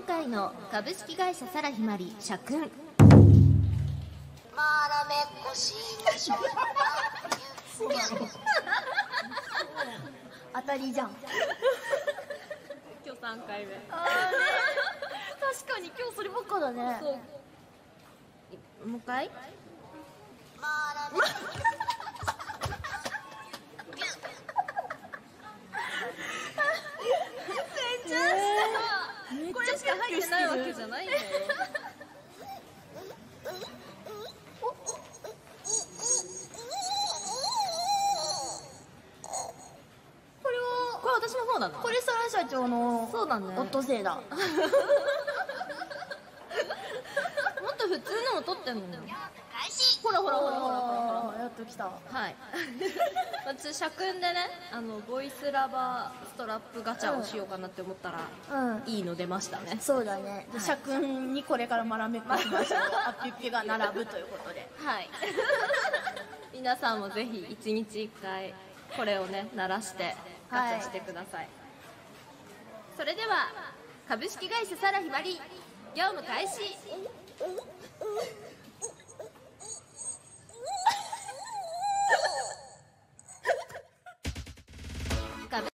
回の株式会社サラひまり社訓。 まらめっこしましょう。 当たりじゃん。 今日3回目。 あーね、確かに今日そればっかだね。 そう。もう一回。 まらめっここれしか入ってないわけじゃないんだよ。これ私の方なの？ これサラ社長のそうだね。 オットセイだ。 もっと普通のも撮ってんのよ。 開始。 ほらほらほらほらほらほら。 やっときた。 はい。私社訓でね、ボイスラバーストラップガチャをしようかなって思ったら、 うん。 いいの出ましたね。 そうだね。で、社訓にこれからまらめっこしましょう。アッピッピが並ぶということで。 はい。皆さんもぜひ1日1回これをね鳴らしてガチャしてください。それでは株式会社サラひまり業務開始。